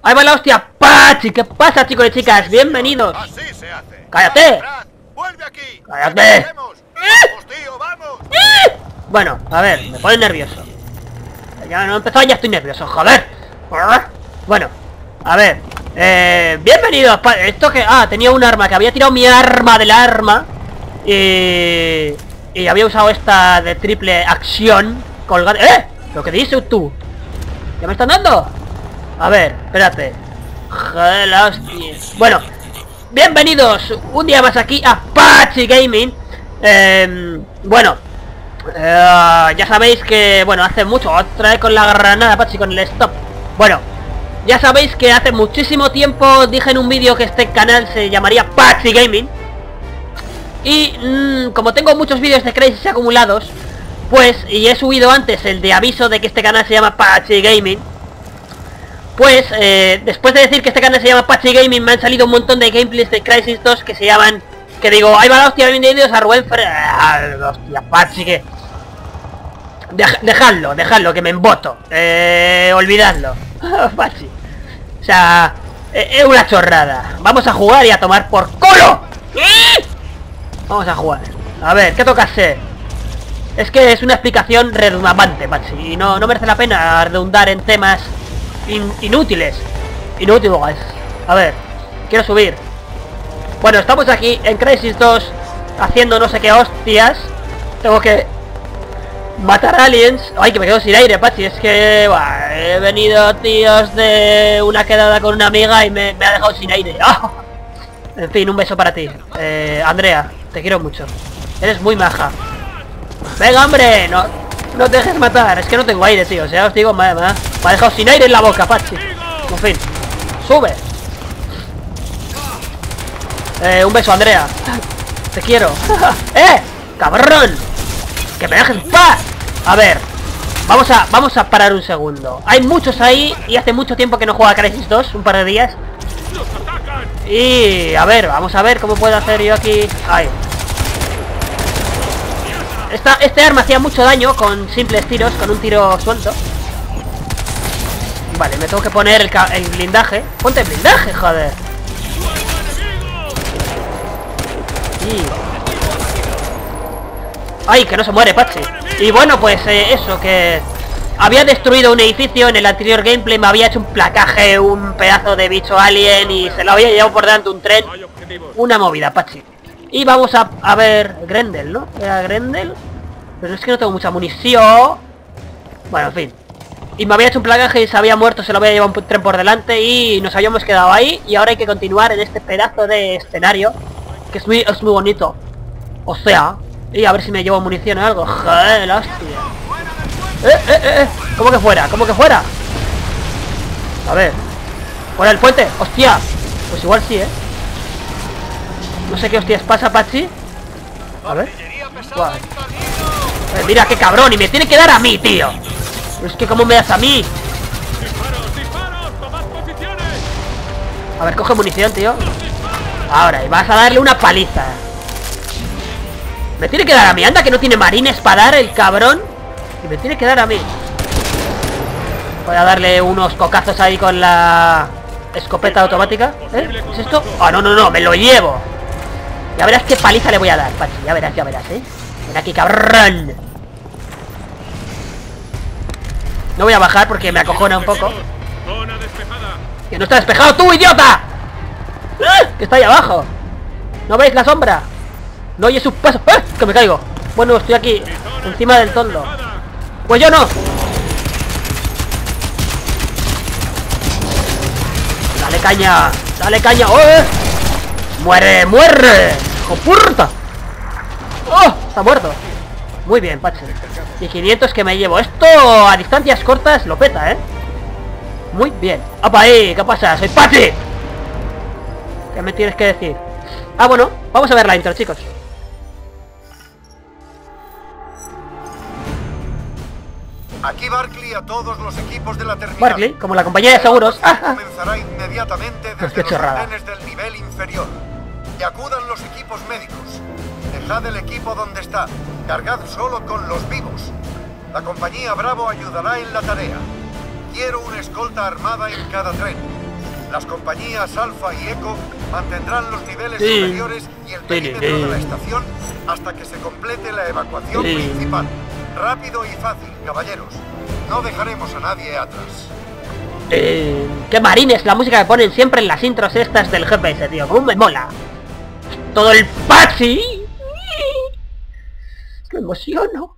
¡Ahí va la hostia! ¡Pachi! ¿Qué pasa, chicos y chicas? ¡Bienvenidos! Así se hace. ¡Cállate! Brad, vuelve aquí. ¡Cállate! Vamos, vamos, tío, vamos. Bueno, a ver, me pone nervioso. Ya no he empezado, ya estoy nervioso, joder. Bueno, a ver. Bienvenidos. Esto que... Ah, tenía un arma, que había tirado mi arma del arma. Y había usado esta de triple acción colgada. ¡Eh! Lo que dices tú. ¿Ya me están dando? A ver, espérate. Joder, la hostia. Bueno, bienvenidos un día más aquí a Pachi Gaming. Bueno, ya sabéis que, bueno, hace mucho, otra vez con la granada, Pachi, con el stop. Bueno, ya sabéis que hace muchísimo tiempo dije en un vídeo que este canal se llamaría Pachi Gaming. Y como tengo muchos vídeos de Crysis acumulados, pues, y he subido antes el de aviso de que este canal se llama Pachi Gaming, pues, después de decir que este canal se llama Pachi Gaming, me han salido un montón de gameplays de Crysis 2 que se llaman... Que digo, ahí va la hostia, bienvenidos a Rubén hostia, Pachi, que... Dejadlo, que me emboto. Olvidadlo. Pachi. O sea, es una chorrada. Vamos a jugar y a tomar por culo. Vamos a jugar. A ver, ¿qué toca hacer? Es que es una explicación redundante, Pachi. Y no merece la pena redundar en temas inútiles. Inútiles. A ver, quiero subir. Bueno, estamos aquí en Crysis 2 haciendo no sé qué hostias. Tengo que matar aliens. Ay, que me quedo sin aire, Pachi. Es que buah, he venido, tíos, de una quedada con una amiga y me ha dejado sin aire. ¡Oh! En fin, un beso para ti, Andrea, te quiero mucho. Eres muy maja. Venga, hombre, no te dejes matar. Es que no tengo aire, tío. O sea, os digo, me ha dejado sin aire en la boca, Pachi. En fin, sube. Un beso, Andrea. Te quiero. ¡Cabrón! ¡Que me dejes en paz! A ver, vamos a parar un segundo. Hay muchos ahí y hace mucho tiempo que no juega a Crysis 2, un par de días. Y a ver, vamos a ver cómo puedo hacer yo aquí. Ahí. Este arma hacía mucho daño con simples tiros, con un tiro suelto. Vale, me tengo que poner el blindaje. Ponte el blindaje, joder. ¡Ay, que no se muere, Pachi! Y bueno, pues eso, que... Había destruido un edificio en el anterior gameplay, me había hecho un placaje, un pedazo de bicho alien y se lo había llevado por delante un tren. Una movida, Pachi. Y vamos a ver... Grendel, ¿no? ¿Era Grendel? Pero es que no tengo mucha munición. Bueno, en fin. Y me había hecho un placaje y se había muerto, se lo había llevado un tren por delante y nos habíamos quedado ahí. Y ahora hay que continuar en este pedazo de escenario, que es muy bonito. O sea, y a ver si me llevo munición o algo. Joder, la hostia. ¿Cómo que fuera? ¿Cómo que fuera? A ver. ¿Fuera del puente? ¡Hostia! Pues igual sí, No sé qué hostias pasa, Pachi. A ver. Mira qué cabrón, y me tiene que dar a mí, tío. Es que ¿cómo me das a mí? A ver, coge munición, tío. Ahora, y vas a darle una paliza. Me tiene que dar a mí, anda que no tiene marines para dar el cabrón. Y me tiene que dar a mí. Voy a darle unos cocazos ahí con la escopeta automática. ¿Es esto? Ah, no, me lo llevo. Ya verás qué paliza le voy a dar, Pachi. Ya verás, Ven aquí, cabrón. No voy a bajar porque me acojona un poco. ¡Que no está despejado tú, idiota! Que está ahí abajo. ¿No veis la sombra? No oye sus pasos. Que me caigo. Bueno, estoy aquí, encima del toldo. Pues yo no. Dale caña. ¡Oh! ¡Muere! ¡Hijo puta! ¡Oh! Está muerto. Muy bien, Pachi. Y 500 que me llevo. Esto a distancias cortas lo peta, Muy bien. ¡Apa ahí! ¿Qué pasa? ¡Soy Pachi! ¿Qué me tienes que decir? Ah, bueno, vamos a ver la intro, chicos. Aquí Barclay a todos los equipos de la terminal. Barclay, como la compañía de seguros. Comenzará inmediatamente desde los andenes del nivel inferior. Y acudan los equipos médicos. Dejad el equipo donde está. Cargad solo con los vivos. La compañía Bravo ayudará en la tarea. Quiero una escolta armada en cada tren. Las compañías Alfa y Eco mantendrán los niveles superiores y el perímetro de la estación hasta que se complete la evacuación principal. Rápido y fácil, caballeros. No dejaremos a nadie atrás. ¡Qué marines! La música que ponen siempre en las intros estas del GPS, tío. ¡Cómo me mola! ¡Todo el Pachi! ¡Qué emociono!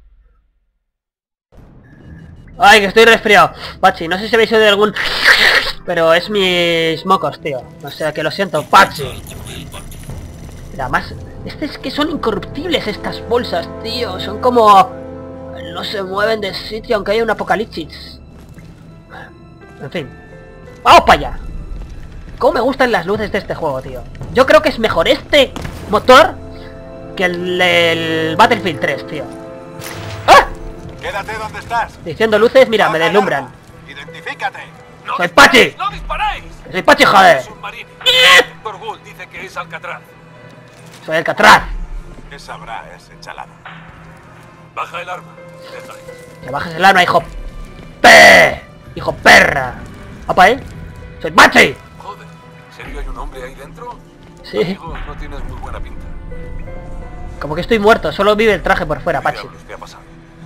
¡Ay, que estoy resfriado! Pachi, no sé si habéis oído algún... Pero es mis mocos, tío. O sea que lo siento, Pachi. Mira, más... Es que son incorruptibles estas bolsas, tío. Son como... No se mueven de sitio aunque haya un apocalipsis. En fin. ¡Vamos para allá! Cómo me gustan las luces de este juego, tío. Yo creo que es mejor este motor que el Battlefield 3, tío. ¡Ah! Quédate donde estás. Diciendo luces, mira, me deslumbran. Identifícate. ¡Soy Pachi! ¡No disparéis! ¡Soy Pachi, joder! Submarino. Torgul dice que es Alcatraz. ¡Soy Alcatraz! ¿Qué sabrá ese chalado? Baja el arma. Déjale. Que bajes el arma, hijo... ¡Pe! ¡Hijo perra! ¿Apa, ¡Soy Pachi! Joder, ¿en serio hay un hombre ahí dentro? Sí. Amigo, no tienes muy buena pinta. Como que estoy muerto, solo vive el traje por fuera, ¿Qué Pachi. diablos te ha pasado?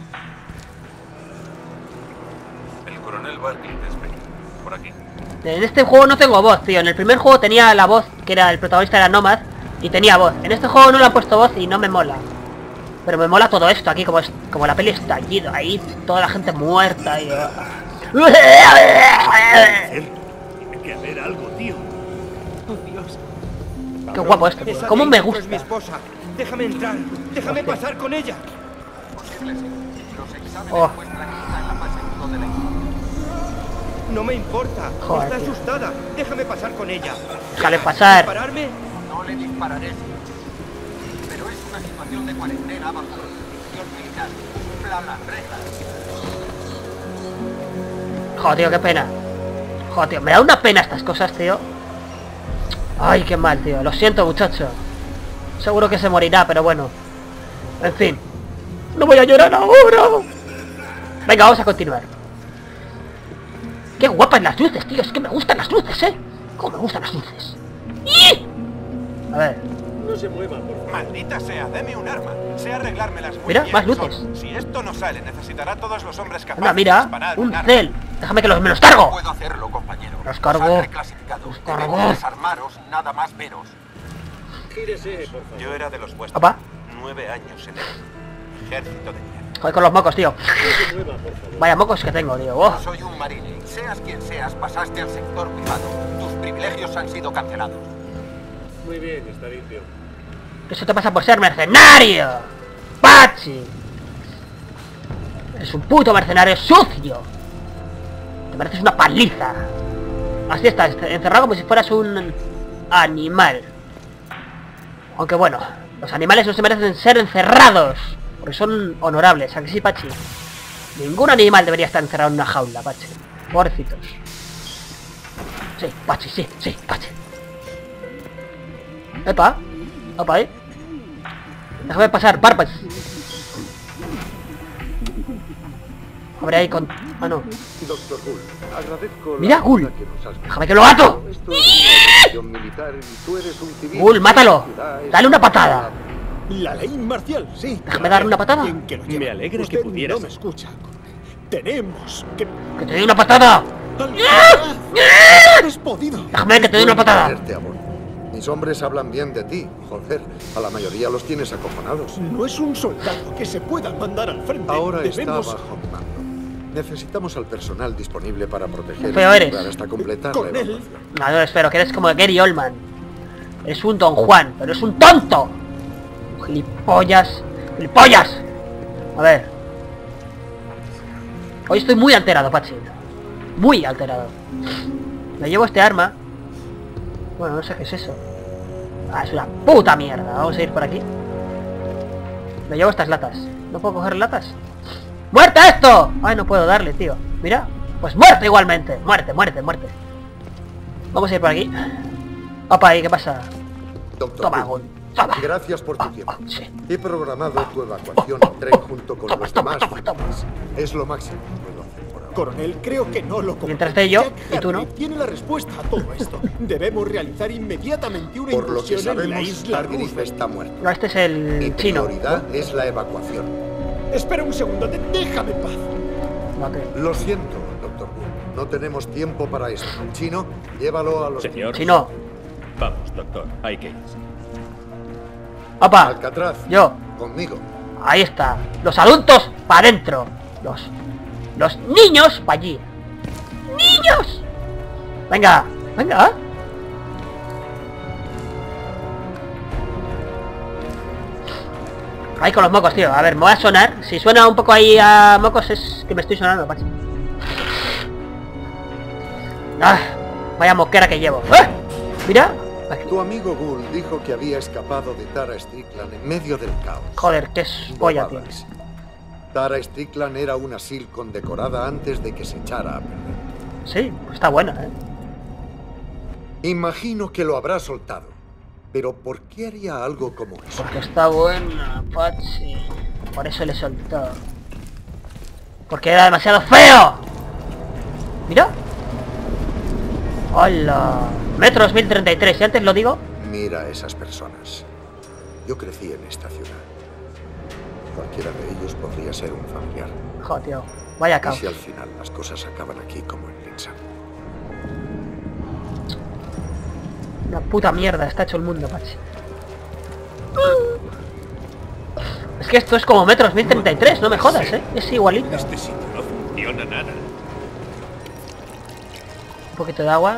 El coronel Barkley te espera. Por aquí. En este juego no tengo voz, tío. En el primer juego tenía la voz, que era el protagonista era Nomad, y tenía voz. En este juego no le han puesto voz y no me mola. Pero me mola todo esto aquí, como la peli estallido, ahí toda la gente muerta y... Tiene que haber algo, tío. Oh, Dios. Qué guapo esto, tío. Cómo me Es mi gusta. esposa. Déjame entrar. Déjame pasar con ella. Oh, No me importa. Joder, Está tío. asustada. Déjame pasar con ella. déjale pasar. ¿Dispararme? No le dispararé. Pero es una situación de cuarentena bajo restricción militar. Cumpla las reglas. Joder, tío, qué pena. Joder, tío, me da una pena estas cosas, tío. Ay, qué mal, tío. Lo siento, muchacho. Seguro que se morirá, pero bueno. En fin. No voy a llorar ahora. Venga, vamos a continuar. Qué guapas las luces, tío. Es que me gustan las luces, ¿eh? Cómo me gustan las luces. ¡Ih! A ver. No se mueva, por favor. Maldita sea, deme un arma. Sé arreglármelas muy Mira, bien más solo. luces. Si esto no sale, necesitará a todos los hombres capaces Anda, de mira. disparar Un arma. cel. Déjame que me los cargo. Puedo hacerlo, compañero. Los cargo. Os han reclasificado. Los cargo. Debemos desarmaros, nada más veros. Gírese, por favor. Yo era de los vuestros. Papá. 9 años en el ejército de mierda. Joder, con los mocos, tío. No se mueva, por favor. Vaya mocos que tengo, tío. Oh. Soy un marine. Seas quien seas, pasaste al sector privado. Tus privilegios han sido cancelados. Muy bien, está limpio. Eso te pasa por ser mercenario. Pachi. Es un puto mercenario sucio. Te mereces una paliza. Así estás, encerrado como si fueras un animal. Aunque bueno, los animales no se merecen ser encerrados, porque son honorables. ¿A que sí, Pachi? Ningún animal debería estar encerrado en una jaula, Pachi. Pobrecitos. Sí, Pachi, sí, Pachi. Epa. Opa, déjame pasar, Parpas. Abre ahí con... Ah, no. Doctor Gull, agradezco Mira, la Gull. ayuda que nos has Déjame que lo mato. Esto es una operación militar y tú eres un civil. Gull, mátalo. La ciudad es Dale una patada. La ley marcial, sí. Déjame darle una patada. ¿Quién que lo lleva? Me alegra Usted que pudieras. no me escucha. Tenemos que... Que te doy una patada. ¡Has podido! Déjame que te doy una patada. Tenerte a bordo. Mis hombres hablan bien de ti, joder. A la mayoría los tienes acojonados. No es un soldado que se pueda mandar al frente. Ahora Debemos... está bajo mi mando. Necesitamos al personal disponible para proteger Feo el eres. lugar hasta completar Con la él. evacuación. No, no, espero, que eres como Gary Oldman. Eres un Don Juan, pero es un tonto. Un gilipollas. ¡Gilipollas! A ver. Hoy estoy muy alterado, Pachi. Muy alterado. Me llevo este arma. Bueno, no sé qué es eso. Ah, es una puta mierda. Vamos a ir por aquí. Me llevo estas latas. ¿No puedo coger latas? ¡Muerte esto! Ay, no puedo darle, tío. Mira. Pues muerte igualmente. Muerte. Vamos a ir por aquí. Opa, ahí, ¿qué pasa? Doctor Toma, Gull, Gull. Toma. gracias por tu tiempo. Sí. He programado tu evacuación en tren junto con Toma, los toma, demás. toma, toma. Es lo máximo que puedo hacer por ahora. Coronel, creo que no lo comprendo. Mientras esté yo, Jack y tú no. Hartley tiene la respuesta a todo esto. Debemos realizar inmediatamente una Por lo que incursión en la sabemos, isla Targriff Roosevelt. está muerto. No, este es Mi el chino. prioridad es la evacuación. Espera un segundo, déjame en paz. No, que- Lo siento, Dr. Wu. No tenemos tiempo para esto. Chino, llévalo a los... Señor. Chino. Vamos, doctor. Hay que ir. Opa. Alcatraz, Yo. conmigo. Ahí está. Los adultos para adentro. Los niños para allí. ¡Niños! Venga, venga. Ahí con los mocos, tío. A ver, me voy a sonar. Si suena un poco ahí a mocos es que me estoy sonando, Pachi. Ah, vaya moquera que llevo. ¡Ah! Mira. Aquí. Tu amigo Ghoul dijo que había escapado de Tara Strickland en medio del caos. Joder, qué es polla, tío. Bobadas. Tara Strickland era una SEAL condecorada antes de que se echara a perder. Sí, está buena, ¿eh? Imagino que lo habrá soltado. Pero ¿por qué haría algo como eso? Porque está buena, Pachi. Por eso le soltó. Porque era demasiado feo. Mira. ¡Hola! Metros 1033, y antes lo digo. Mira a esas personas. Yo crecí en esta ciudad. Cualquiera de ellos podría ser un familiar. Joder, tío. Vaya Y caos. si al final las cosas acaban aquí como en Linsan. Una puta mierda está hecho el mundo, Pachi. Es que esto es como Metros 1033, no me jodas, ¿eh? Es igualito. Este sitio no funciona nada. Un poquito de agua.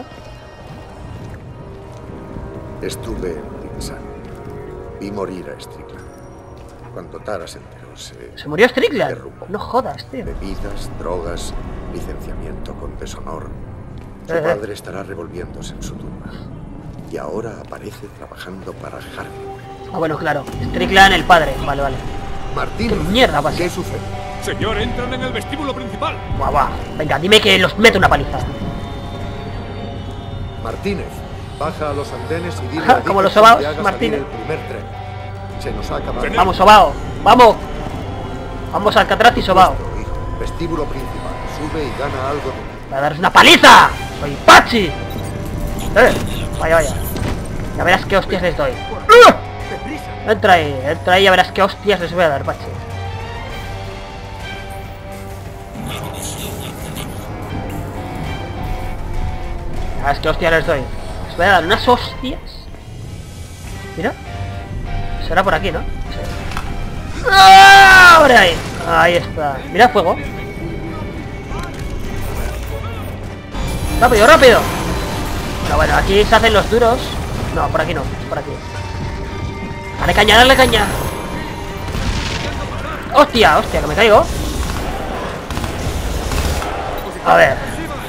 Estuve en Linsan. Vi morir a Strickland. Cuando Tara se enteró, Se murió Strickland. derrumbó. No jodas, tío. Bebidas, drogas, licenciamiento con deshonor. Su Eh. padre estará revolviéndose en su tumba. Y ahora aparece trabajando para Harvey. Ah, bueno, claro. Strickland, el padre. Vale, vale. Martín, ¿Qué mierda pasa? ¿qué sucede? Señor, entran en el vestíbulo principal. Guau, guau. Venga, dime que los meto una paliza. Martínez, baja a los andenes y dile Ajá, a como los Dickinson sobaos, que haga Martínez. salir el primer tren. Se nos ha acabado. Vamos, Sobao. Vamos. Vamos al Alcatraz y Sobao. Nuestro hijo, vestíbulo principal. Sube y gana algo de... Voy a daros una paliza. Soy Pachi. Vaya, vaya. Ya verás qué hostias les doy. Entra ahí, ya verás qué hostias les voy a dar, Pachi. Ya verás qué hostias les doy. Les voy a dar unas hostias. Mira. Será por aquí, ¿no? Sí. ¡Ah! Por ahí. Ahí está. Mira, fuego. Rápido, rápido. Pero bueno, aquí se hacen los duros. No, por aquí no, es por aquí. Dale caña, dale caña. Hostia, hostia, que me caigo. A ver.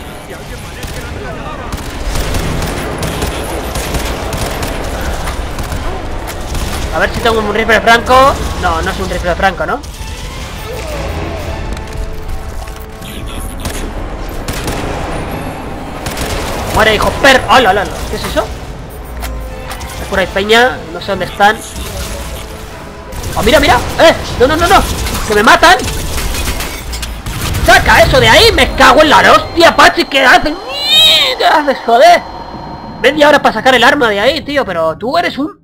A ver si tengo un rifle franco. No, no es un rifle franco, ¿no? Muere, hijo per... ¡Hola, hola! ¿Qué es eso? Es por ahí peña, no sé dónde están. ¡Oh, mira, mira! ¡No, no, no, no! ¡Que me matan! ¡Saca eso de ahí! ¡Me cago en la hostia, Pachi! ¿Qué haces? ¿Qué haces, joder? Ven ahora para sacar el arma de ahí, tío, pero tú eres un...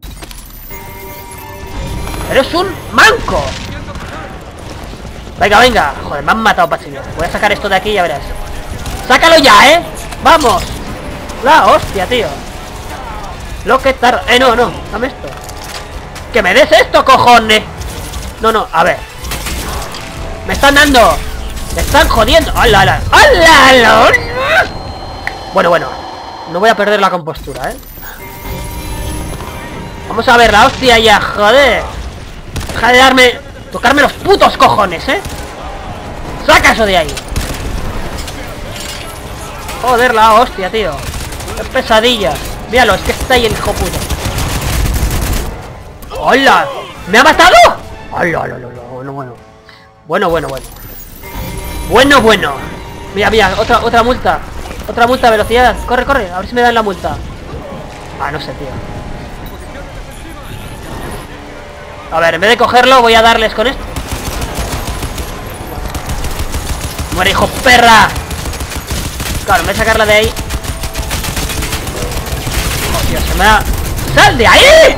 ¡Eres un manco! Venga, venga. Joder, me han matado, Pachi. Voy a sacar esto de aquí y ya verás. ¡Sácalo ya, eh! ¡Vamos! La hostia, tío. Lo que tarda... no, no. Dame esto. ¡Que me des esto, cojones! No, no, a ver. Me están dando... Me están jodiendo. ¡Hala, hala! ¡Hala, hala! Bueno, bueno. No voy a perder la compostura, ¿eh? Vamos a ver la hostia ya, joder. Deja de darme... Tocarme los putos cojones, ¿eh? ¡Saca eso de ahí! Joder, la hostia, tío. ¡Qué pesadilla! Míralo, es que está ahí el hijo puto. ¡Hola! ¿Me ha matado? ¡Hola, hola, hola! Bueno, bueno. Bueno, bueno, bueno. Bueno, bueno. Mira, mira, otra multa. Otra multa, velocidad. Corre, corre, a ver si me dan la multa. Ah, no sé, tío. A ver, en vez de cogerlo, voy a darles con esto. ¡Muere, hijo perra! Claro, me voy a sacarla de ahí. Oh, Dios, se me ha... ¡Sal de ahí!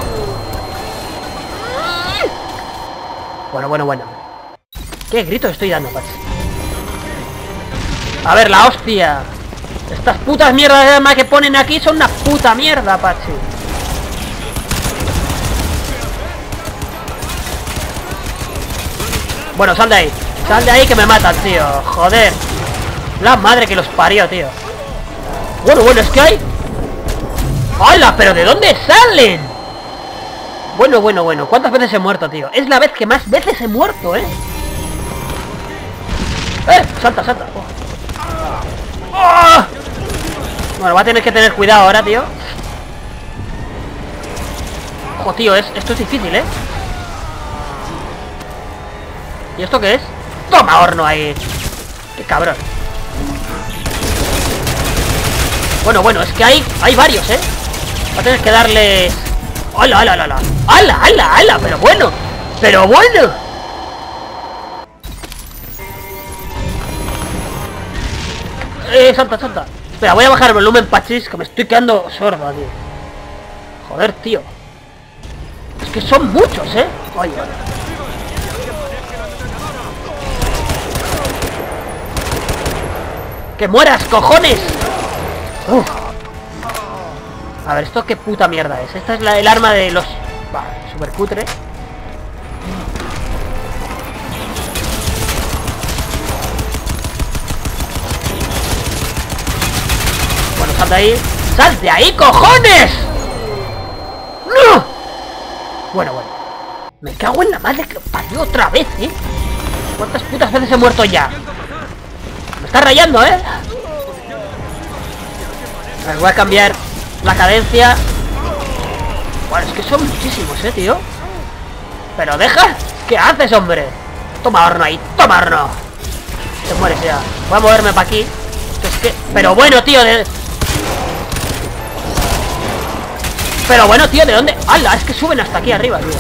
Bueno. ¿Qué grito estoy dando, Pachi? A ver, la hostia. Estas putas mierdas de arma que ponen aquí son una puta mierda, Pachi. Bueno, sal de ahí. Sal de ahí que me matan, tío. Joder. La madre que los parió, tío. Bueno, es que hay... ¡Hala! ¿Pero de dónde salen? Bueno. ¿Cuántas veces he muerto, tío? Es la vez que más veces he muerto, ¿eh? Salta. ¡Oh! Bueno, va a tener que tener cuidado ahora, tío. Ojo, tío, esto es difícil, ¿eh? ¿Y esto qué es? ¡Toma, horno ahí! ¡Qué cabrón! Bueno, es que hay varios, ¿eh? Va a tener que darles... ¡Hala! ¡Hala! ¡Pero bueno! Salta. Espera, voy a bajar el volumen, Pachis, que me estoy quedando sordo, tío. Joder, tío. Es que son muchos, ¿eh? Oye. ¡Que mueras, cojones! Uf. A ver, ¿esto qué puta mierda es? Esta es el arma de los... Vale, super cutre. Bueno, sal de ahí. ¡Sal de ahí, cojones! ¡No! Bueno. Me cago en la madre que lo parió otra vez, ¿eh? ¿Cuántas putas veces he muerto ya? Me está rayando, ¿eh? A ver, voy a cambiar la cadencia. Bueno, es que son muchísimos, tío. Pero deja. ¿Qué haces, hombre? Toma horno ahí, toma horno. Te mueres ya. Voy a moverme para aquí. Es que... Pero bueno, tío, Pero bueno, tío, ¿de dónde? ¡Hala! Es que suben hasta aquí arriba, tío.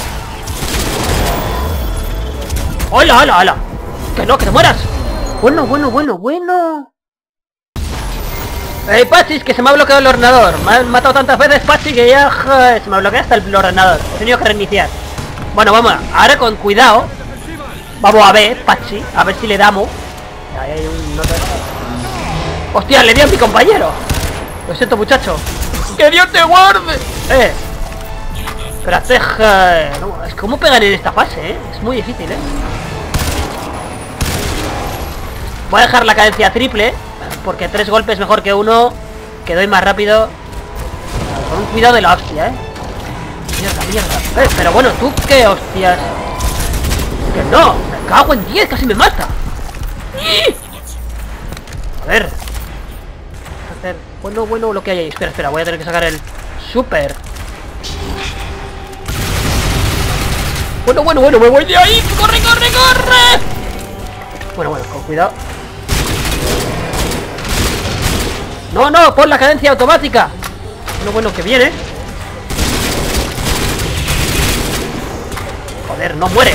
¡Hola! Que no, que te mueras. Bueno. Pachis, que se me ha bloqueado el ordenador. Me han matado tantas veces, Pachi, que ya... Joder, se me bloquea hasta el ordenador. He tenido que reiniciar. Bueno, vamos, ahora con cuidado. Vamos a ver, Pachi, a ver si le damos. Ahí hay un... ¡Hostia, le di a mi compañero! Lo siento, muchacho. ¡Que Dios te guarde! Espérate, no, es como pegan en esta fase, Es muy difícil, Voy a dejar la cadencia triple, porque 3 golpes mejor que 1. Que doy más rápido. Con un cuidado de la hostia, Mierda. Pero bueno, ¿tú qué hostias? Que no, me cago en 10, casi me mata. A ver. Bueno, lo que hay ahí. Espera, voy a tener que sacar el super. Bueno, me voy de ahí. ¡Corre! Bueno, con cuidado. No, pon la cadencia automática. Bueno, que viene. Joder, no muere.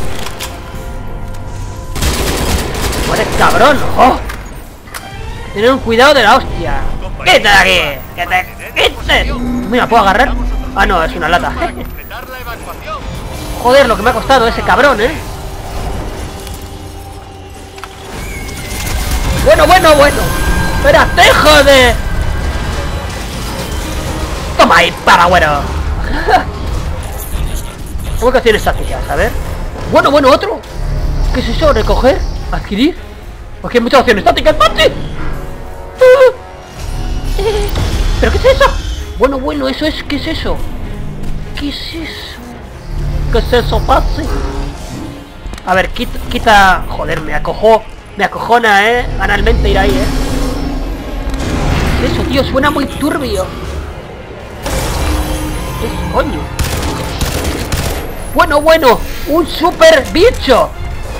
Muere, cabrón. ¡Oh! Tener un cuidado de la hostia. ¡Quítate de aquí! ¡Que te quites! Mira, ¿puedo agarrar? Ah, no, es una lata. Joder, lo que me ha costado ese cabrón, Bueno. Espérate, joder. Toma ahí, paragüero. ¿Cómo que acciones tácticas? A ver. Bueno, otro. ¿Qué es eso? ¿Recoger? ¿Adquirir? Porque hay muchas opciones tácticas, ¡Pachi! ¿Pero qué es eso? Bueno, eso es... ¿Qué es eso? ¿Qué es eso, Pachi? A ver, quita... Joder, me acojona, analmente ir ahí, ¿Qué es eso, tío? Suena muy turbio. ¿Qué es, coño? Bueno, un super bicho.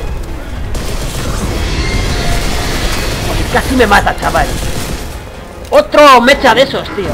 Casi me mata, chaval. Otro mecha de esos, tío.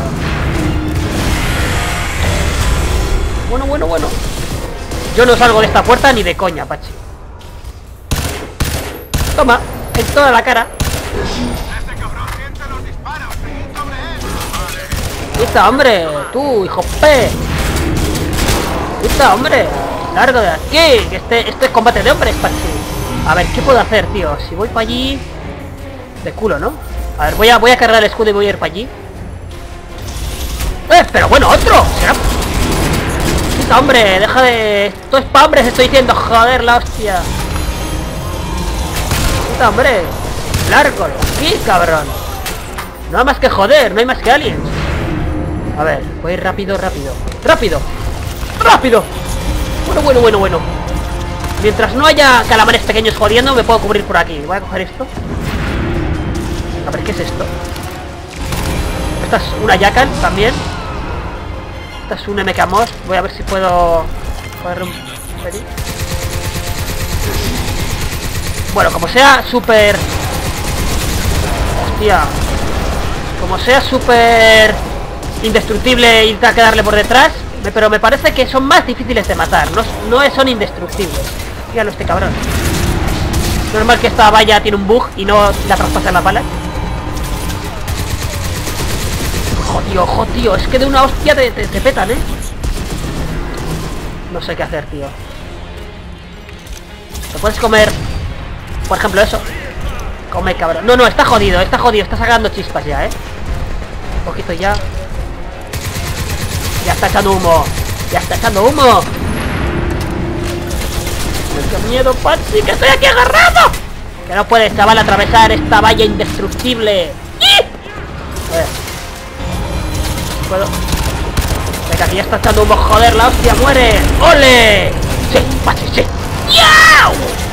Bueno. Yo no salgo de esta puerta ni de coña, Pachi. Toma. en toda la cara. ¡Ese cabrón siente los disparos! ¡Seguid sobre él! ¡Quita, hombre! ¡Tú, hijo P! ¡Quita, hombre! ¡Largo de aquí! Que este es combate de hombres, Pachi. A ver, ¿qué puedo hacer, tío? Si voy para allí... De culo, ¿no? A ver, voy a cargar el escudo y voy a ir para allí. Pero bueno, otro. ¿Será? Quita, hombre, deja de... Esto es pa' hombres, estoy diciendo. Joder, la hostia. Quita, hombre. Largo de aquí, cabrón. No hay más que joder, no hay más que aliens. A ver, voy a ir rápido, rápido. ¡Rápido! ¡Rápido! Bueno. Mientras no haya calamares pequeños jodiendo, me puedo cubrir por aquí. Voy a coger esto. A ver, ¿qué es esto? Esta es una Yakan también. Esta es un MK Most. Voy a ver si puedo... Joder, un pelín. Bueno, como sea súper... Hostia. Como sea súper... indestructible y tenga que darle por detrás. Pero me parece que son más difíciles de matar. No son indestructibles. Fíjalo este cabrón. Normal que esta valla tiene un bug y no la traspasan las balas. Ojo, tío. Es que de una hostia te petan, ¿eh? No sé qué hacer, tío. ¿Te puedes comer? Por ejemplo, eso. Come, cabrón. No, está jodido. Está sacando chispas ya, ¿eh? Un poquito ya. Ya está echando humo. ¡Qué miedo, Patsy! ¡Que estoy aquí agarrado! Que no puedes, chaval, atravesar esta valla indestructible. A ver. ¿Puedo? Venga, que ya está echando humo. ¡Joder, la hostia! ¡Muere! ¡Ole! ¡Sí, Patsy, sí! ¡Yau!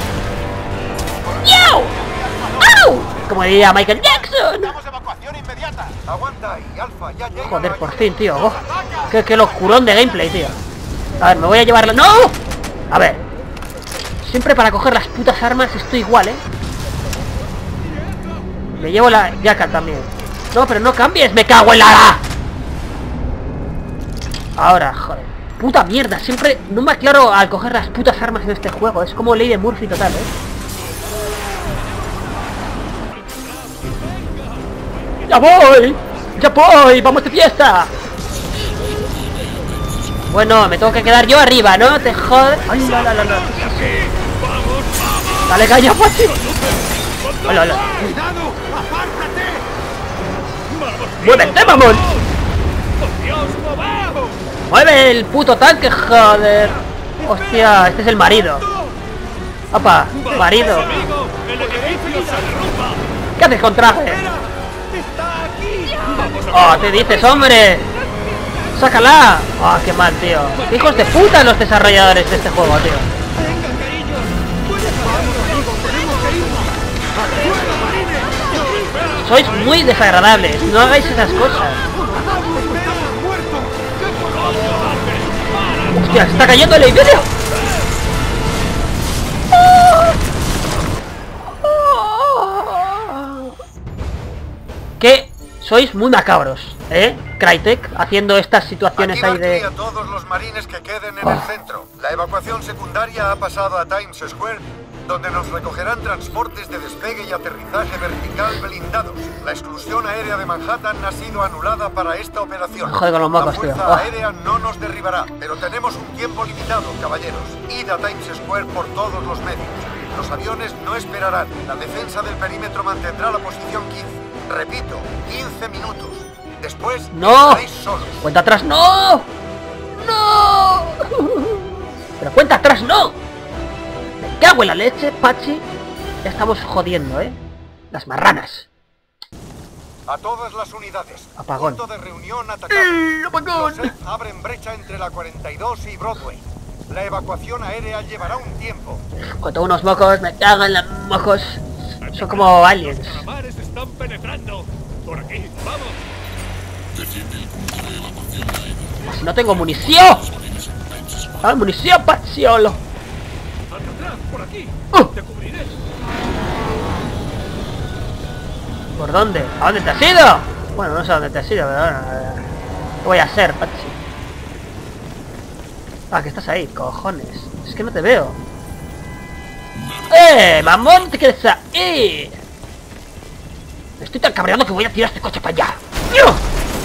¡Yau! ¡Au! Como diría Michael Jackson. ¡Evacuación inmediata! ¡Aguanta ahí, Alfa! ¡Ya llega! Joder, por fin, tío. Oh, qué locurón de gameplay, tío. A ver, me voy a llevarla. ¡No! A ver. Siempre para coger las putas armas estoy igual, ¿eh? Me llevo la Yakan también. No, pero no cambies. ¡Me cago en la... Ahora, joder. Puta mierda. Siempre no me aclaro al coger las putas armas en este juego. Es como ley de Murphy total, ¿eh? ¡Ya voy! ¡Vamos de fiesta! Bueno, me tengo que quedar yo arriba, ¿no? Te jodes. ¡Ay, la! ¡Dale caña, Pachi! ¡Hola! ¡Cuidado! ¡Apártate! ¡Muévete, mamón! ¡Mueve el puto tanque, joder! ¡Hostia! Este es el marido. ¡Opa! ¡Marido! ¿Qué haces con traje? ¡Oh, te dices, hombre! ¡Sácala! ¡Oh, qué mal, tío! ¡Qué hijos de puta los desarrolladores de este juego, tío! Sois muy desagradables. No hagáis esas cosas. ¡Hostia! ¡Está cayendo el edificio! ¿Qué? Sois muy macabros, ¿eh? Crytek, haciendo estas situaciones ahí de... a todos los marines que queden en el centro. La evacuación secundaria ha pasado a Times Square, donde nos recogerán transportes de despegue y aterrizaje vertical blindados. La exclusión aérea de Manhattan ha sido anulada para esta operación. Joder, con los mocos, la tío. fuerza aérea no nos derribará, pero tenemos un tiempo limitado, caballeros. Id a Times Square por todos los medios. Los aviones no esperarán. La defensa del perímetro mantendrá la posición 15. Repito, 15 minutos. Después ¡no! estaréis solos. ¡Cuenta atrás, no! ¡No! ¡Pero cuenta atrás, no! ¡Me cago en la leche, Pachi! Ya estamos jodiendo, ¿eh? Las marranas. A todas las unidades. Apagón. Punto de reunión atacado. ¡Apagón! Los abren brecha entre la 42 y Broadway. La evacuación aérea llevará un tiempo. Con todos unos mocos, me cago en los mocos. Son como aliens. Los calamares están penetrando. Por aquí, vamos. Si no tengo munición. ¡Ah, munición, Pachiolo! Atrás, por aquí. Te cubriré. ¿Por dónde? ¿A dónde te has ido? Bueno, no sé a dónde te has ido, pero bueno, ¿qué voy a hacer, Pachi? Ah, que estás ahí, cojones. Es que no te veo. ¡Mamón! ¡Te quedes ahí! Estoy tan cabreado que voy a tirar este coche para allá. ¡No!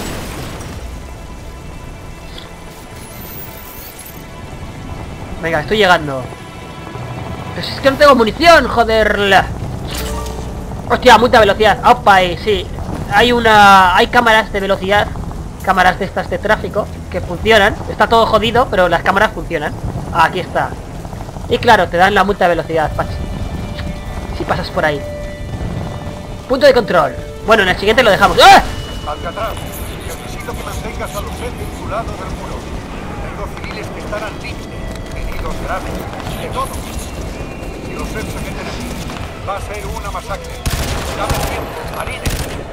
Venga, estoy llegando. Pero si es que no tengo munición, joder. Hostia, mucha velocidad. Opa, sí. Hay cámaras de velocidad. Cámaras de estas de tráfico que funcionan. Está todo jodido, pero las cámaras funcionan. Aquí está. Y claro, te dan la multa de velocidad, Pachi, si pasas por ahí. Punto de control. Bueno, en el siguiente lo dejamos. ¡Ah! Alcatraz, necesito que mantengas a Lucet vinculado del muro. Tengo civiles que están al límite, heridos graves, de todo. Si Lucet se meten aquí, va a ser una masacre. Dame tiempo, marines.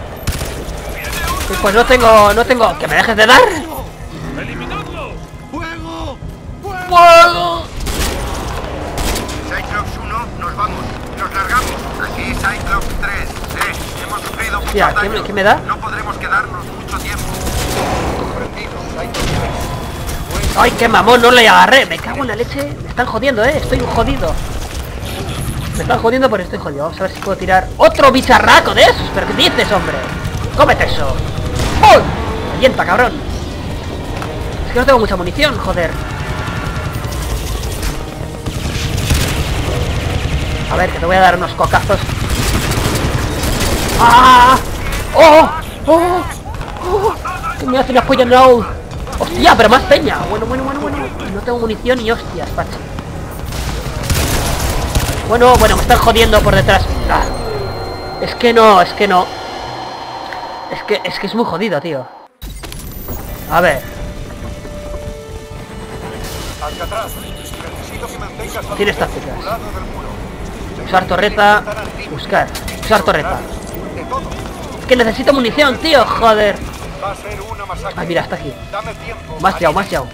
Pues no tengo... ¿Que me dejes de dar? ¡Eliminadlo! ¡Fuego! ¡Fuego! Cyclops 1, nos vamos. Nos largamos. Aquí Cyclops 3. Hemos sufrido muchos Tía, daños. ¿qué me da? No podremos quedarnos mucho tiempo. Comprendido, Cyclops 3. ¡Ay, qué mamón! No le agarré. Me cago en la leche. Me están jodiendo, Estoy jodido. Me están jodiendo porque estoy jodido. Vamos a ver si puedo tirar otro bicharraco de esos. ¿Pero qué dices, hombre? ¡Cómete eso! ¡Uy! ¡Alienta, cabrón! Es que no tengo mucha munición, joder. A ver, que te voy a dar unos cocazos. ¡Ah! ¡Oh! ¡Oh! ¡Oh! ¡Que me hace una polla no! ¡Hostia! Pero más peña. Bueno. No tengo munición y hostias, Pachi. Bueno, me están jodiendo por detrás. Ah. Es que no. Es que es muy jodido, tío. A ver. Alcatraz, necesito que mantengas a Tienes Lucet tácticas. vinculado del muro. Usar torreta. Buscar. Usar torreta. De todo. Es que necesito munición, tío. Joder. Va a ser una masacre. Ay, mira, está aquí. Dame tiempo. Más yao.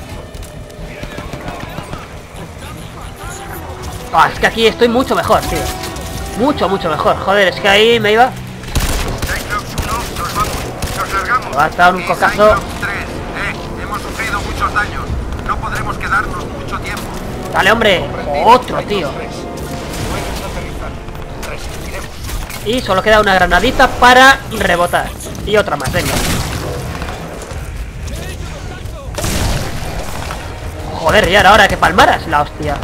Ah, es que aquí estoy mucho mejor, tío. Mucho mejor. Joder, es que ahí me iba. Cyclops 1, nos vamos. Nos largamos. Me va a dar un Y cocazo. Cyclops 3. Hemos sufrido muchos daños. No podremos quedarnos mucho tiempo. Dale, hombre. Otro, tío. Puedes aterrizar. Resistiremos. Y solo queda una granadita para rebotar. Y otra más, venga. Joder, y ahora que palmaras la hostia.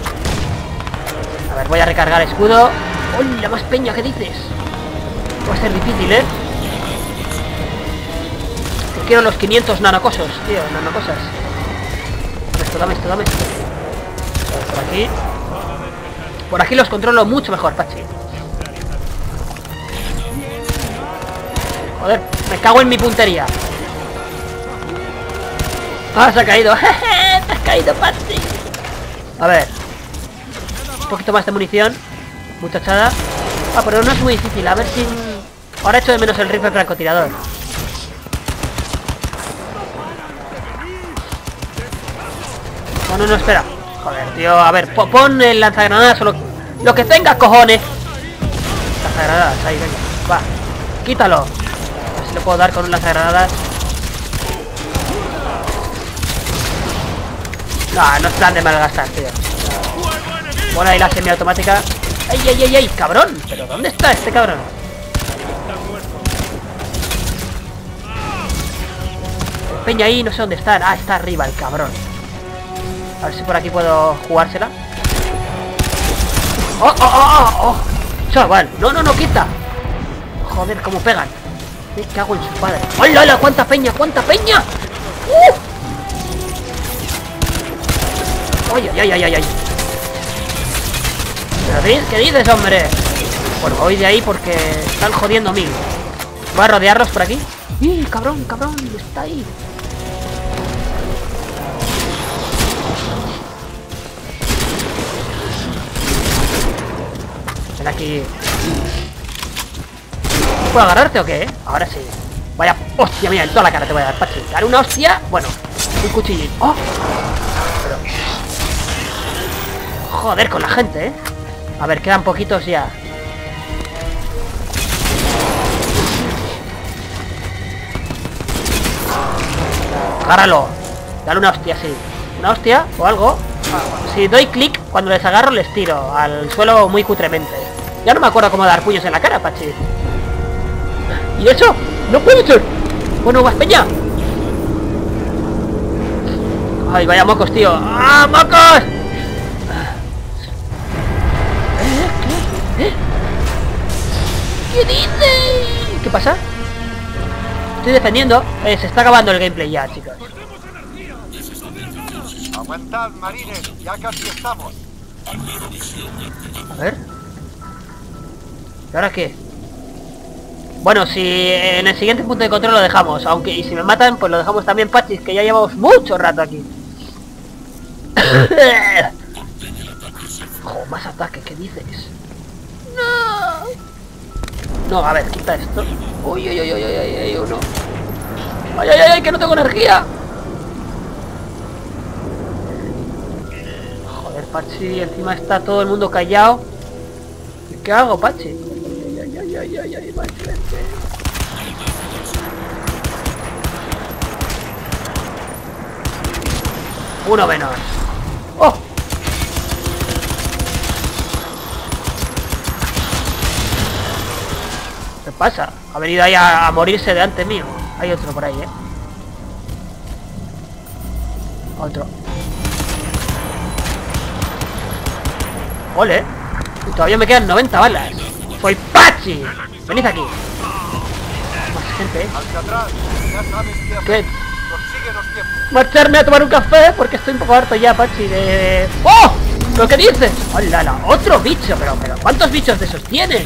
A ver, voy a recargar escudo. ¡Hola, más peña! ¿Qué dices? Va a ser difícil, Yo quiero los 500 nanocosos, tío, nanocosas. Dame esto. Por aquí. Por aquí los controlo mucho mejor, Pachi. Joder, me cago en mi puntería. Ah, se ha caído. Te has caído, Pachi. A ver. Un poquito más de munición. Muchachada. Ah, pero no es muy difícil. A ver si... Ahora echo de menos el rifle francotirador. No, espera. Joder, tío. A ver, pon el lanzagranadas o lo que tengas, cojones. Lanzagranadas, ahí, venga. Va. Quítalo. A ver si le puedo dar con un lanzagranadas. No es plan de malgastar, tío. Bueno, ahí la semiautomática. ¡Ay! ¡Cabrón! ¿Pero dónde está este cabrón? Peña ahí, no sé dónde está. Ah, está arriba el cabrón. A ver si por aquí puedo jugársela. ¡Oh! Chaval, no, quita. Joder, cómo pegan. Me cago en su padre. ¡Hola! ¡Cuánta peña! ¡Ay! ¿Pero qué dices, hombre? Bueno, voy de ahí porque están jodiendo a mí. Voy a rodearlos por aquí. ¡Y cabrón! Está ahí. Ven aquí. ¿Puedo agarrarte o qué? Ahora sí. Vaya hostia, mira, en toda la cara te voy a dar, Pachi. Dar una hostia. Bueno, un cuchillín. ¡Oh! Pero... Joder con la gente, A ver, quedan poquitos ya. Agárralo. Dale una hostia, sí. Una hostia o algo. Si doy clic, cuando les agarro les tiro al suelo muy cutremente. Ya no me acuerdo cómo dar puños en la cara, Pachi. ¿Y eso? ¡No puede ser! Bueno, más peña. Ay, vaya mocos, tío. ¡Ah, mocos! ¿Qué dice? ¿Qué pasa? Estoy defendiendo. Se está acabando el gameplay ya, chicos. Aguantad, marines, ya casi estamos. A ver. ¿Y ahora qué? Bueno, si en el siguiente punto de control lo dejamos. Aunque, y si me matan, pues lo dejamos también, Pachis, que ya llevamos mucho rato aquí. Jo, más ataque, ¿qué dices? No. No, a ver, quita esto. Uy, uy, uy, uy, uy, uy, uno. Ay, ay, ay, que no tengo energía. Joder, Pachi, encima está todo el mundo callado. ¿Y qué hago, Pachi? Ay, ay, ay, ay, ay, Pachi. Uno menos. ¡Oh! ¿Qué pasa? Ha venido ahí a morirse delante mío. Hay otro por ahí, Otro. ¡Ole! Y todavía me quedan 90 balas. ¡Soy Pachi! Venid aquí. Más gente, Alcatraz, ya sabes qué hacer. ¿Qué? Consíguenos tiempo. Marcharme a tomar un café porque estoy un poco harto ya, Pachi, de... ¡Oh! ¿Lo que dices? ¡Hola! ¡Otro bicho! Pero ¿cuántos bichos de esos tienes?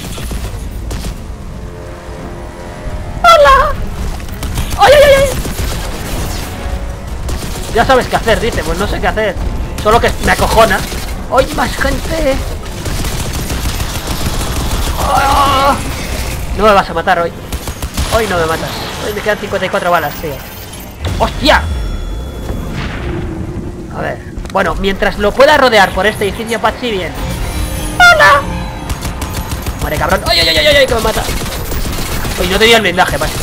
¡Hola! ¡Ay, ay, ay! Ya sabes qué hacer, dice. Pues no sé qué hacer. Solo que me acojona. ¡Ay, más gente! ¡Oh! No me vas a matar hoy. Hoy no me matas. Hoy me quedan 54 balas, tío. ¡Hostia! A ver. Bueno, mientras lo pueda rodear por este edificio, Pachi, bien. ¡Hola! Muere, cabrón. ¡Ay, ay, ay, ay, ay! Que me mata. Uy, no tenía el blindaje, Pachi.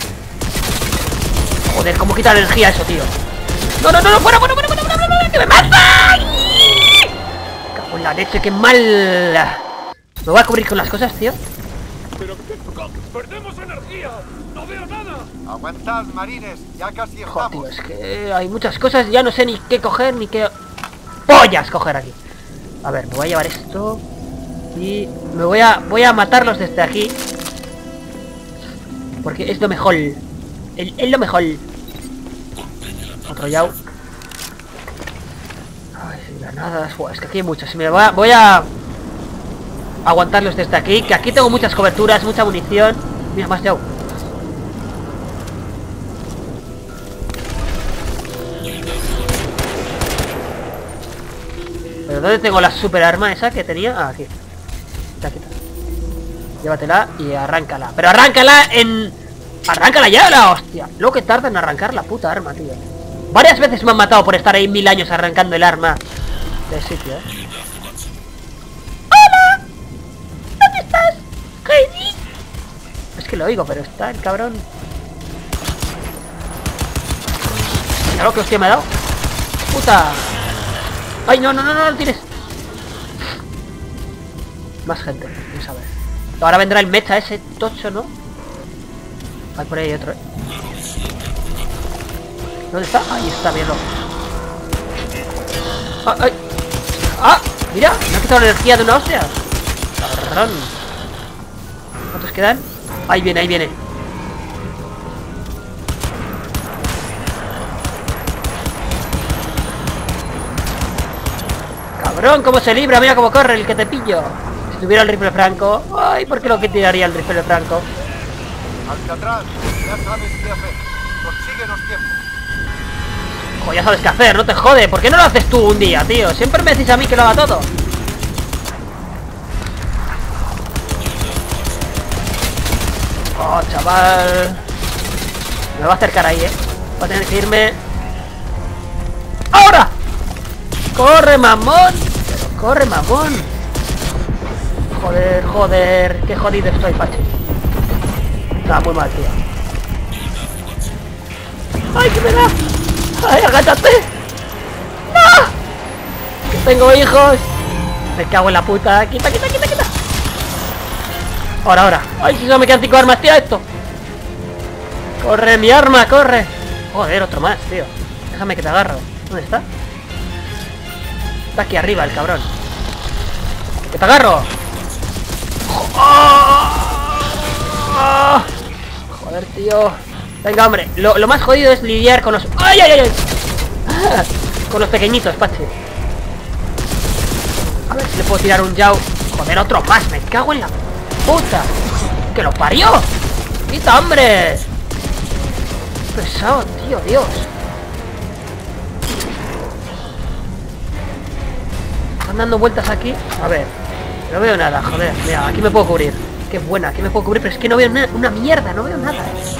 Joder, cómo quita la energía eso, tío. No, no, no, no, fuera, fuera, fuera, fuera, fuera, fuera, que me mata. Cago en la leche, qué mal. Me voy a cubrir con las cosas, tío. Pero perdemos energía. No veo nada. Aguantad, marines, ya casi Joder, estamos. tío, es que hay muchas cosas, ya no sé ni qué coger, ni qué pollas coger aquí. A ver, me voy a llevar esto. Y me voy a matarlos desde aquí. Porque es lo mejor. Es lo mejor. Otro yao. Ay, granadas. Buah, es que aquí hay muchas. Voy a aguantarlos desde aquí. Que aquí tengo muchas coberturas, mucha munición. Mira, más yao. ¿Pero dónde tengo la super arma esa que tenía? Ah, aquí. Quita, quita. Llévatela y arráncala. Pero arráncala en... ¡Arráncala ya, la hostia! Lo que tarda en arrancar la puta arma, tío. Varias veces me han matado por estar ahí 1000 años arrancando el arma del sitio, ¡Hola! ¿Dónde estás, Heidi? Es que lo oigo, pero está el cabrón... Mira lo que hostia me ha dado. ¡Puta! ¡Ay, no, no, no, no, no tires! Más gente, vamos a ver. Ahora vendrá el mecha ese tocho, ¿no? Hay por ahí otro. ¿Dónde está? Ahí está, bien. ¡Ah, ay! ¡Ah! ¡Mira! Me ha quitado la energía de una hostia. ¡Cabrón! ¿Cuántos quedan? Ahí viene, ahí viene. ¡Cabrón! ¿Cómo se libra? Mira cómo corre el que te pillo. Si tuviera el rifle franco... ¡Ay! ¿Por qué lo que tiraría el rifle franco? Alcatraz, ya sabes qué hacer. Consíguenos tiempo. Jo, ya sabes qué hacer, no te jode. ¿Por qué no lo haces tú un día, tío? Siempre me decís a mí que lo haga todo. Oh, chaval. Me va a acercar ahí, Va a tener que irme. ¡Ahora! ¡Corre, mamón! Pero corre, mamón. Joder, joder. Qué jodido estoy, Pachi. Está muy mal, tío. ¡Ay, que me da! ¡Ay, agáchate! ¡No! Tengo hijos. Me cago en la puta. Quita, quita, quita, quita. Ahora. Ay, si solo me quedan 5 armas, tío, esto. Corre, mi arma, corre. Joder, otro más, tío. Déjame que te agarro. ¿Dónde está? Está aquí arriba el cabrón. ¡Que te agarro! Joder, tío. Venga, hombre. Lo más jodido es lidiar con los... ¡Ay, ay, ay! Con los pequeñitos, Pachi. A ver si le puedo tirar un Yao. Joder, otro más. Me cago en la puta. ¡Que lo parió! ¡Quita, hombre! Pesado, tío, Dios. Están dando vueltas aquí. A ver. No veo nada, joder. Mira, aquí me puedo cubrir. Qué buena, aquí me puedo cubrir. Pero es que no veo una mierda. No veo nada,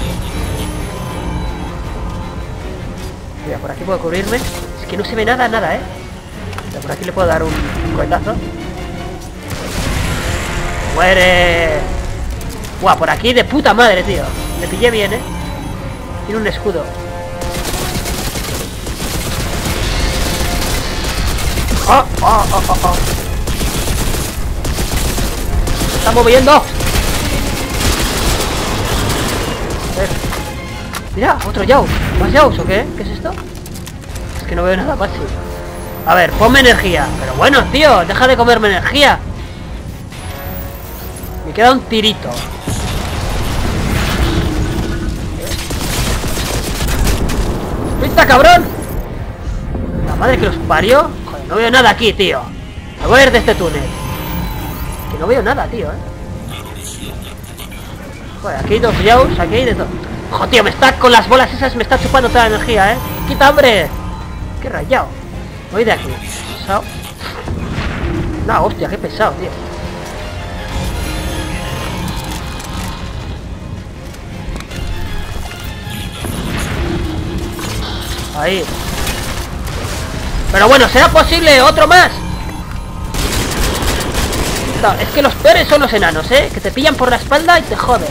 Mira, por aquí puedo cubrirme. Es que no se ve nada, nada, Mira, por aquí le puedo dar un cohetazo. ¡Muere! Buah, por aquí de puta madre, tío. Le pillé bien, Tiene un escudo. ¡Oh, oh, oh, oh, oh! ¡Se está moviendo! Mira, otro Yao. ¿Más Yaos o qué? ¿Qué es esto? Es que no veo nada fácil. A ver, ponme energía. Pero bueno, tío, deja de comerme energía. Me queda un tirito. ¡Vista, cabrón! La madre que los parió. Joder, no veo nada aquí, tío. Me voy a ir de este túnel. Que no veo nada, tío, Joder, aquí hay 2 Yaos, aquí hay de todo. ¡Joder, tío! Me está con las bolas esas, me está chupando toda la energía, ¡Quita, hombre! ¡Qué rayado! Voy de aquí. Pesado. No, hostia, qué pesado, tío. Ahí. Pero bueno, ¿será posible otro más? No, es que los peores son los enanos, que te pillan por la espalda y te joden.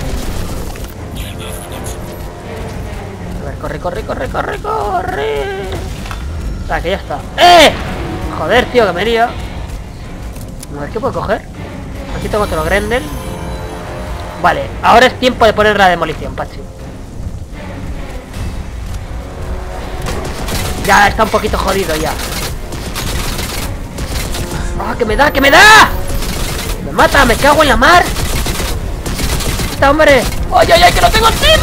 A ver, corre, corre, corre, corre, corre. Ah, que ya está. Joder, tío, que me lío. A ver, ¿qué puedo coger? Aquí tengo otro Grendel. Vale, ahora es tiempo de poner la demolición, Pachi. Ya está un poquito jodido ya. ¡Ah, que me da, que me da! ¡Me mata, me cago en la mar! ¡Está, hombre! ¡Ay, ay, ay, que lo tengo encima!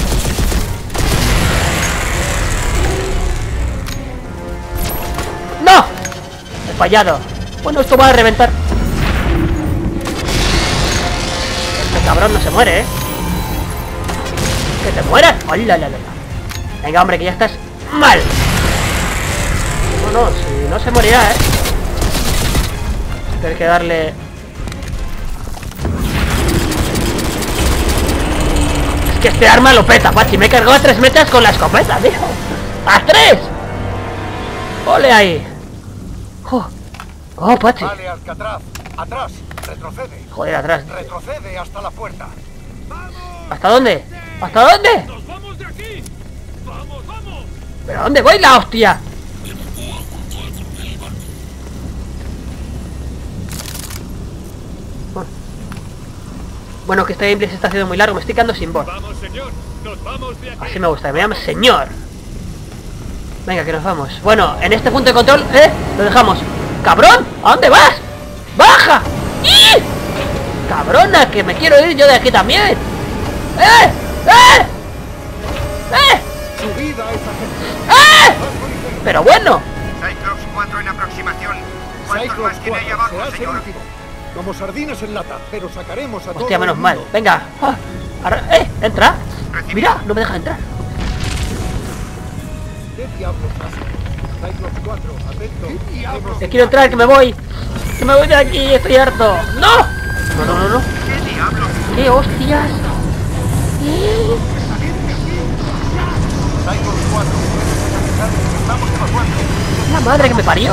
¡No! He fallado. Bueno, esto va a reventar. Este cabrón no se muere, ¡Que te mueras! ¡Hola, la, la! Venga, hombre, que ya estás mal. No, no, si no se morirá, Hay que darle... Es que este arma lo peta, Pachi. Me he cargado a 3 mechas con la escopeta, tío. ¡A 3! ¡Ole ahí! ¡Oh, Pachi! Vale, Alcatraz. Atrás. Retrocede. Joder, atrás. Retrocede hasta la puerta. ¿Hasta dónde? ¿Hasta dónde? ¡Nos vamos de aquí! ¡Vamos, vamos! ¿Pero dónde voy, la hostia? Bueno, que este gameplay se está haciendo muy largo. Me estoy quedando sin voz. Vamos, señor. Nos vamos de aquí. Así me gusta, me llama señor. Venga, que nos vamos. Bueno, en este punto de control, lo dejamos. ¡Cabrón! ¿A dónde vas? ¡Baja! ¡Y! ¡Cabrona! Que me quiero ir yo de aquí también. Subida a esa gente. Pero bueno. Cyclops 4 en aproximación. ¿Cuántos Cyclops más tiene ahí 4, abajo, serás el señor? último. Como sardinas en lata, pero sacaremos a todo Hostia, menos el mal. mundo. Venga. Entra. Mira, no me deja entrar. ¿Qué diablos hace? Cyclops 4, atento. ¿Qué diablos? Que quiero entrar, que me voy. Que me voy de aquí, estoy harto. ¡No! No, no, no, no. ¿Qué diablos? ¡Qué hostias! Cyclops 4, estamos evacuando. La madre que me parió.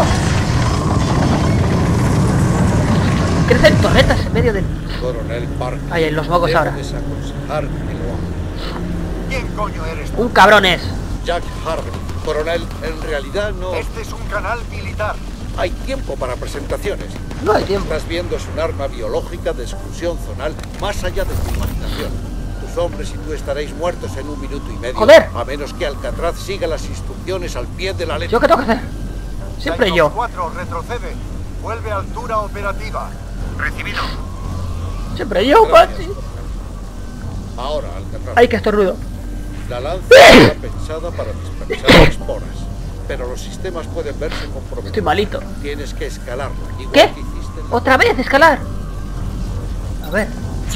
Crecen torretas en medio del... Coronel Parker. Ahí, en los mocos debo ahora. desaconsejar que lo haga. ¿Quién coño eres tú? Un cabrón es. Jack Harvey. Coronel, en realidad no... Este es un canal militar. Hay tiempo para presentaciones. No hay tiempo. Estás viendo es un arma biológica de exclusión zonal más allá de tu imaginación. Tus hombres y tú estaréis muertos en 1 minuto y medio. ¡Joder! A menos que Alcatraz siga las instrucciones al pie de la letra. ¿Yo qué tengo que hacer? Siempre Cyclops yo. 4, retrocede. Vuelve a altura operativa. Recibido. Siempre yo, Pachi. Ahora, Alcatraz. Ay, que estornudo. La lanza está pensada para dispersar esporas, pero los sistemas pueden verse comprometidos. Estoy malito. Tienes que escalarlo. Igual ¿Qué? que hiciste en la- ¿Otra vez escalar? A ver.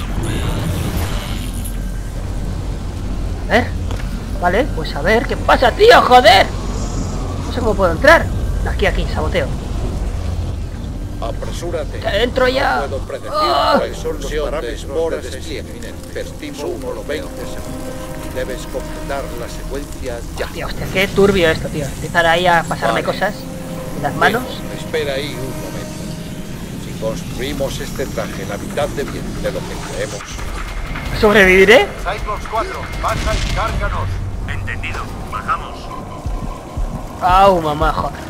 A ver. Vale, pues a ver qué pasa, tío, joder. No sé cómo puedo entrar. Aquí, saboteo. Apresúrate. Ya entro ya. No puedo predecir cuáles son los parámetros de esporas de despliegue. Te estimo unos 20 segundos. Debes completar la secuencia ya. Hostia, qué turbio esto, tío. Empezar ahí a pasarme Vale. cosas en las manos. Espera ahí un momento. Si construimos este traje la mitad de bien de lo que creemos, ¿Sobreviviré? Cyclops 4, baja y cárganos. Entendido. Bajamos. Au, mamá, joder.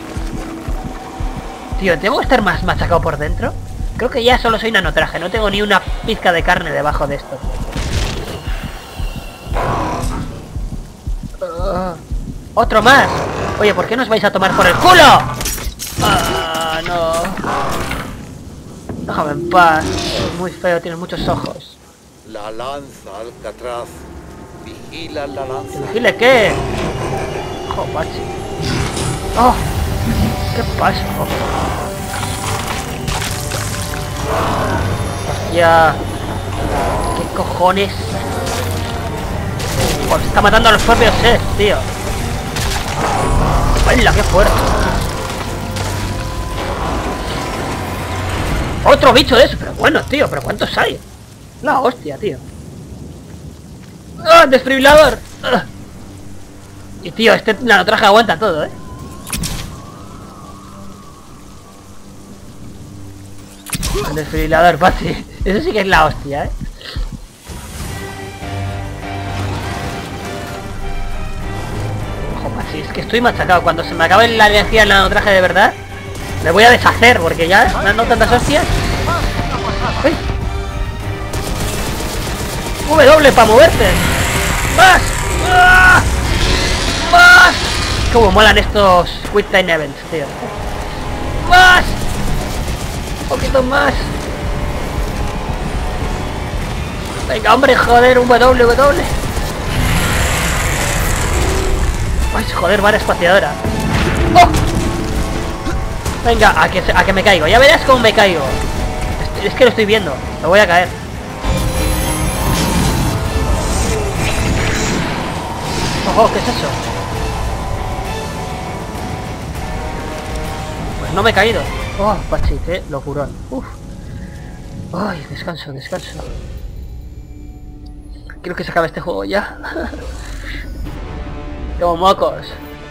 Tío, ¿tengo que estar más machacado por dentro? Creo que ya solo soy nanotraje, no tengo ni una pizca de carne debajo de esto. ¡Otro más! Oye, ¿por qué nos vais a tomar por el culo? ¡Ah, no! Déjame en paz. Es muy feo, tienes muchos ojos. la lanza, Alcatraz. Vigila la lanza. ¿Vigile qué? ¡Oh, Pachi! ¡Oh! ¿Qué pasa? Oh. ¡Hostia! ¿Qué cojones? Oh, se está matando a los propios sets, tío. ¡Hala, qué fuerte! Otro bicho de eso, pero bueno, tío, pero ¿cuántos hay? La hostia, tío. ¡Ah, desfibrilador! ¡Ah! Y tío, este nanotraje aguanta todo, ¿eh? El desfibrilador, Pachi. Eso sí que es la hostia, ¿eh? Ojo, Pachi, es que estoy machacado. Cuando se me acabe la energía del nanotraje de verdad, me voy a deshacer, porque ya me han dado tantas hostias. ¡Ay! W para moverte. ¡Más! ¡Ah! ¡Más! Cómo molan estos Quick Time Events, tío. ¡Más! Un poquito más. Venga, hombre, joder, un W. Ay, joder, vara espaciadora. ¡Oh! Venga, a que me caigo. Ya verás cómo me caigo. Es que lo estoy viendo. Me voy a caer. Ojo, ¿qué es eso? Pues no me he caído. Oh, Pachi, qué locurón. Uf. Ay, descanso. Quiero que se acabe este juego ya. Como mocos.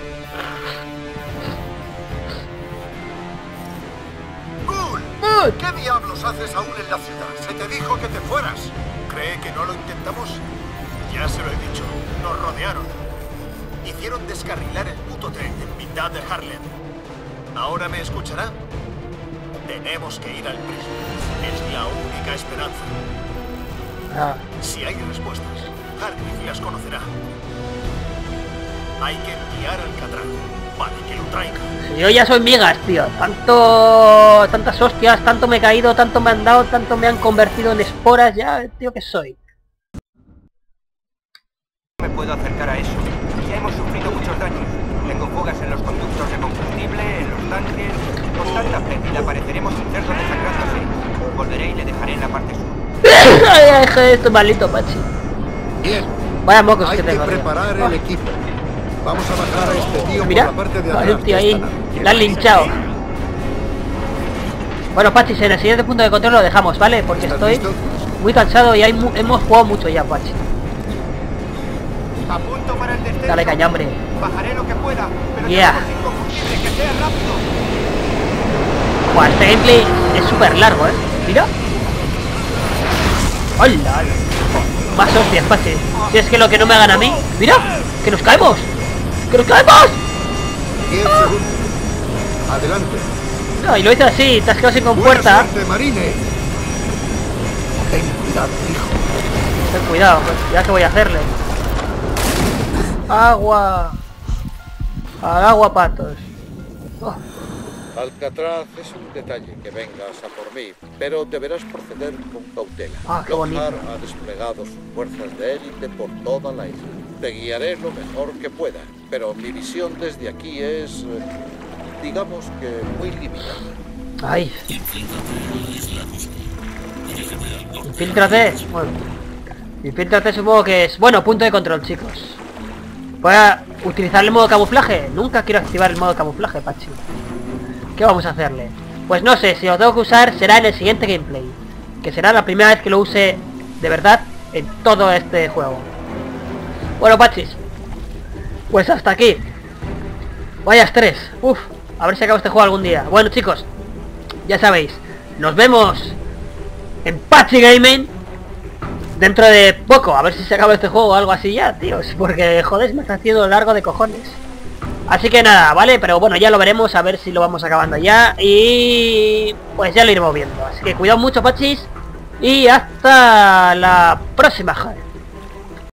¡Bull! ¿Qué diablos haces aún en la ciudad? Se te dijo que te fueras. ¿Cree que no lo intentamos? Ya se lo he dicho. Nos rodearon. Hicieron descarrilar el puto tren en mitad de Harlem. ¿Ahora me escuchará? Tenemos que ir al prisma. Es la única esperanza. Ah. Si hay respuestas, Hargreaves las conocerá. Hay que enviar al Alcatraz para que lo traiga. Si yo ya soy migas, tío. Tantas hostias, tanto me he caído, tanto me han dado, tanto me han convertido en esporas, ya, tío, que soy. No me puedo acercar a eso. Ya hemos sufrido muchos daños. Tengo fugas en los conductos de combustible, en los tanques. Con tanta pérdida apareceremos incertos desangrándose. Volveré y le dejaré en la parte sur. Ay, esto malito, Pachi. Bien. Vaya mocos Hay que que tengo. preparar tío. el equipo. Vamos a bajar a este tío Mira, por la parte de hay atrás. un tío de ahí. esta nave. La han linchado. Bueno, Pachi, en el siguiente punto de control lo dejamos, ¿vale? Porque ¿Estás estoy listo? muy cansado y hemos jugado mucho ya, Pachi. A punto para el descenso. Dale caña, hombre. Bajaré lo que pueda, pero Yeah. tenemos sin combustible, que sea rápido. Buah, este gameplay es súper largo, ¿eh? Mira. ¡Hola! Más hostias, Pachi. Si es que lo que no me hagan a mí. ¡Mira! ¡Que nos caemos! ¡Que nos caemos! 10 segundos. Adelante. No, y lo hice así, te has quedado sin compuerta. Buena suerte, Marine. Ten cuidado, hijo. Ten cuidado, pues, ya que voy a hacerle. Agua. Al agua, patos. Oh. Alcatraz, es un detalle que vengas a por mí, pero deberás proceder con cautela. Ah, qué bonito. Lockhart ha desplegado sus fuerzas de élite por toda la isla. Te guiaré lo mejor que pueda, pero mi visión desde aquí es, digamos que muy limitada. Ay. Infíltrate. Bueno. Infíltrate supongo que es... Bueno, punto de control, chicos. Voy a utilizar el modo camuflaje. Nunca quiero activar el modo camuflaje, Pachi. ¿Qué vamos a hacerle? Pues no sé, si lo tengo que usar será en el siguiente gameplay. Que será la primera vez que lo use de verdad en todo este juego. Bueno, Pachis. Pues hasta aquí. Vaya estrés. Uf, a ver si acabo este juego algún día. Bueno, chicos, ya sabéis. Nos vemos en Pachi Gaming dentro de poco. A ver si se acaba este juego o algo así ya, tíos. Porque, joder, me está haciendo largo de cojones. Así que nada, ¿vale? Pero bueno, ya lo veremos, a ver si lo vamos acabando ya. Y pues ya lo iremos viendo. Así que cuidado mucho, Pachis. Y hasta la próxima, joder.